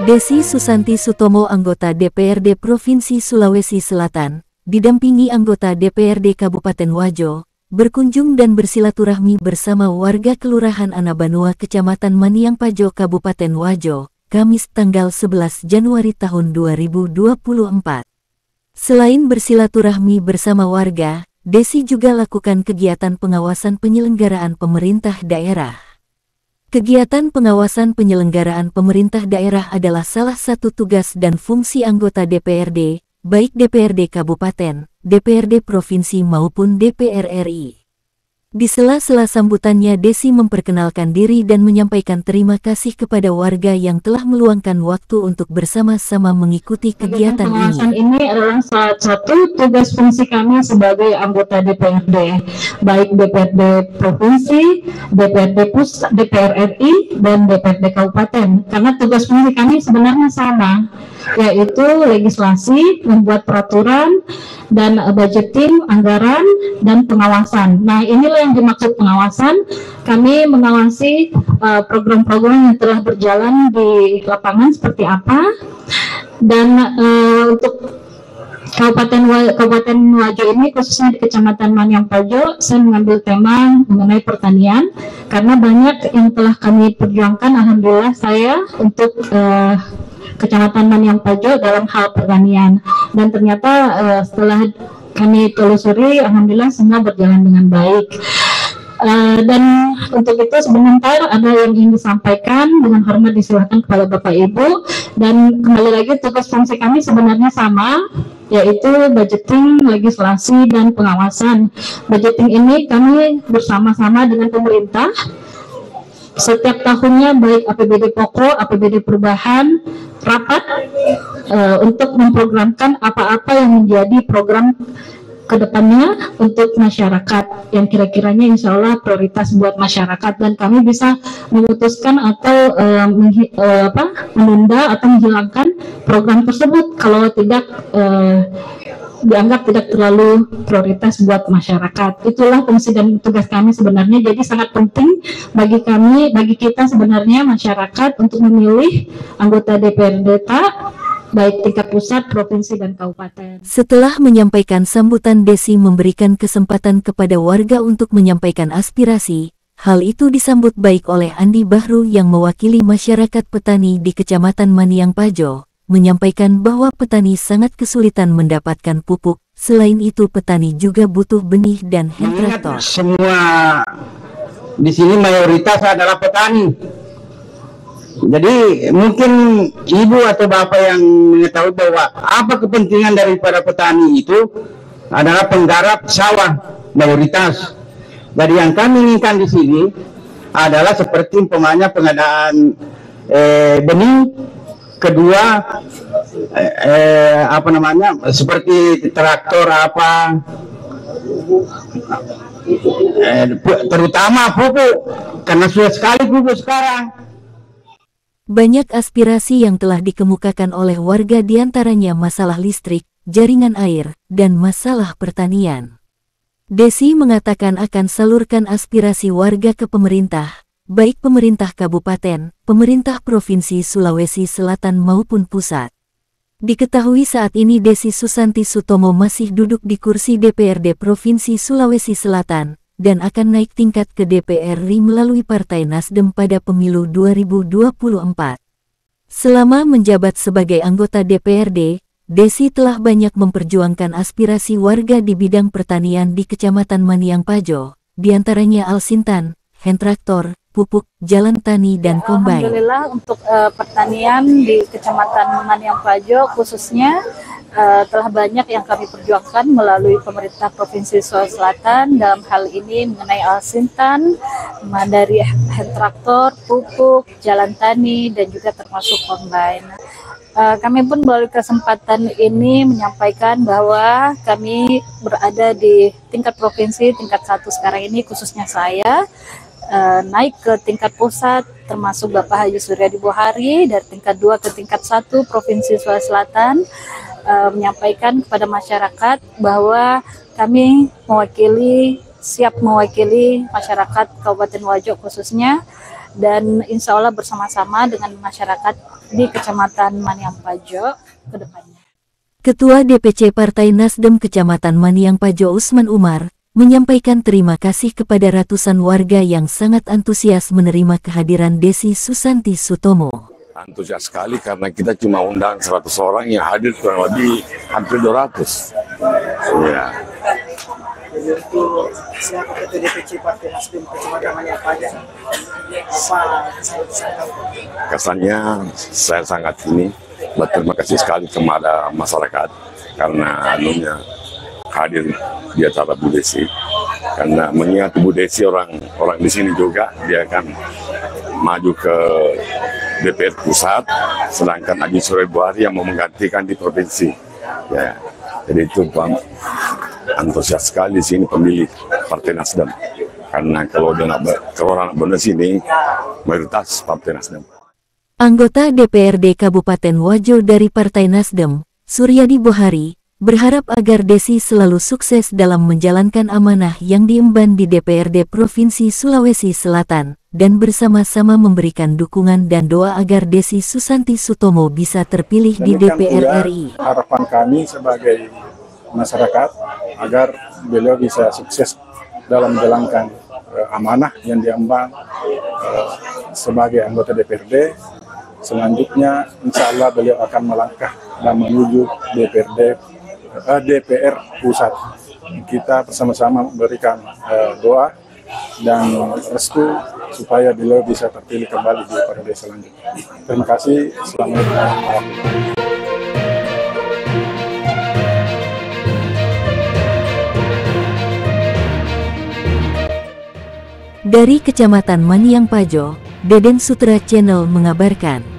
Desi Susanti Sutomo, anggota DPRD Provinsi Sulawesi Selatan, didampingi anggota DPRD Kabupaten Wajo, berkunjung dan bersilaturahmi bersama warga Kelurahan Anabanua, Kecamatan Maniang Pajo, Kabupaten Wajo, Kamis tanggal 11 Januari tahun 2024. Selain bersilaturahmi bersama warga, Desi juga lakukan kegiatan pengawasan penyelenggaraan pemerintah daerah. Kegiatan pengawasan penyelenggaraan pemerintah daerah adalah salah satu tugas dan fungsi anggota DPRD, baik DPRD Kabupaten, DPRD Provinsi maupun DPR RI. Di sela-sela sambutannya, Desi memperkenalkan diri dan menyampaikan terima kasih kepada warga yang telah meluangkan waktu untuk bersama-sama mengikuti kegiatan ini. Pengawasan ini adalah salah satu tugas fungsi kami sebagai anggota DPRD, baik DPRD Provinsi, DPRD Pusat, DPR RI, dan DPRD Kabupaten. Karena tugas fungsi kami sebenarnya sama, yaitu legislasi, membuat peraturan, dan budgeting, anggaran, dan pengawasan. Nah, inilah yang dimaksud pengawasan. Kami mengawasi program-program yang telah berjalan di lapangan seperti apa. Dan untuk Kabupaten Wajo ini, khususnya di Kecamatan Maniang Pajo, saya mengambil tema mengenai pertanian, karena banyak yang telah kami perjuangkan, alhamdulillah saya, untuk Kecamatan Maniang Pajo dalam hal pertanian. Dan ternyata setelah kami telusuri, alhamdulillah semua berjalan dengan baik. Dan untuk itu sebentar ada yang ingin disampaikan, dengan hormat disilahkan kepada Bapak Ibu. Dan kembali lagi, tugas fungsi kami sebenarnya sama, yaitu budgeting, legislasi, dan pengawasan. Budgeting ini kami bersama-sama dengan pemerintah. Setiap tahunnya baik APBD pokok, APBD perubahan, rapat untuk memprogramkan apa-apa yang menjadi program kedepannya untuk masyarakat yang kira-kiranya insya Allah prioritas buat masyarakat, dan kami bisa memutuskan atau menunda atau menghilangkan program tersebut kalau tidak dianggap tidak terlalu prioritas buat masyarakat. Itulah fungsi dan tugas kami sebenarnya. Jadi sangat penting bagi kami, bagi kita sebenarnya masyarakat, untuk memilih anggota DPRD baik tingkat pusat, provinsi, dan kabupaten. Setelah menyampaikan sambutan, Desi memberikan kesempatan kepada warga untuk menyampaikan aspirasi. Hal itu disambut baik oleh Andi Bahru yang mewakili masyarakat petani di Kecamatan Maniang Pajo, menyampaikan bahwa petani sangat kesulitan mendapatkan pupuk. Selain itu, petani juga butuh benih dan hand traktor. Semua di sini mayoritas adalah petani. Jadi mungkin ibu atau bapak yang mengetahui bahwa apa kepentingan daripada petani itu adalah penggarap sawah mayoritas. Jadi yang kami inginkan di sini adalah seperti umpamanya pengadaan benih, kedua seperti traktor terutama pupuk, karena sudah sekali pupuk sekarang. Banyak aspirasi yang telah dikemukakan oleh warga, diantaranya masalah listrik, jaringan air, dan masalah pertanian. Desi mengatakan akan salurkan aspirasi warga ke pemerintah, baik pemerintah kabupaten, pemerintah Provinsi Sulawesi Selatan maupun pusat. Diketahui saat ini Desi Susanti Sutomo masih duduk di kursi DPRD Provinsi Sulawesi Selatan, dan akan naik tingkat ke DPR RI melalui Partai Nasdem pada pemilu 2024. Selama menjabat sebagai anggota DPRD, Desi telah banyak memperjuangkan aspirasi warga di bidang pertanian di Kecamatan Maniang Pajo, diantaranya Alsintan, hand traktor, pupuk, jalan tani, dan kombain. Alhamdulillah untuk pertanian di Kecamatan Maniang Pajo khususnya telah banyak yang kami perjuangkan melalui pemerintah Provinsi Sulawesi Selatan dalam hal ini mengenai Alsintan, dari hand traktor, pupuk, jalan tani, dan juga termasuk kombain. Kami pun melalui kesempatan ini menyampaikan bahwa kami berada di tingkat provinsi, tingkat 1 sekarang ini, khususnya saya, naik ke tingkat pusat, termasuk Bapak Haji Suryadi Bohari, dari tingkat 2 ke tingkat 1 Provinsi Sulawesi Selatan, menyampaikan kepada masyarakat bahwa kami siap mewakili masyarakat Kabupaten Wajo khususnya dan insya Allah bersama-sama dengan masyarakat di Kecamatan Maniang Pajo ke depannya. Ketua DPC Partai Nasdem Kecamatan Maniang Pajo Usman Umar menyampaikan terima kasih kepada ratusan warga yang sangat antusias menerima kehadiran Desi Susanti Sutomo. Antusias sekali karena kita cuma undang 100 orang yang hadir kurang lebih hampir 200. Ya. Selaku Ketua DPC Partai Nasdem Kecamatan Maniang Pajo, kesannya saya sangat berterima kasih sekali kepada masyarakat karena hadir di acara Bu Desi, karena mengingat Bu Desi orang di sini juga dia akan maju ke DPR pusat, sedangkan Haji Surya Buhari yang mau menggantikan di provinsi. Ya, jadi itu antusias sekali di sini pemilih Partai Nasdem, karena kalau orang benar sini mayoritas Partai Nasdem. Anggota DPRD Kabupaten Wajo dari Partai Nasdem, Suryadi Buhari, berharap agar Desi selalu sukses dalam menjalankan amanah yang diemban di DPRD Provinsi Sulawesi Selatan, dan bersama-sama memberikan dukungan dan doa agar Desi Susanti Sutomo bisa terpilih di DPR RI. Harapan kami sebagai masyarakat agar beliau bisa sukses dalam menjalankan amanah yang diemban sebagai anggota DPRD. Selanjutnya insya Allah beliau akan melangkah dan menuju DPR pusat. Kita bersama-sama memberikan doa dan restu supaya beliau bisa terpilih kembali di periode selanjutnya. Terima kasih. Selamat malam. Dari Kecamatan Maniang Pajo, Deden Sutra Channel mengabarkan.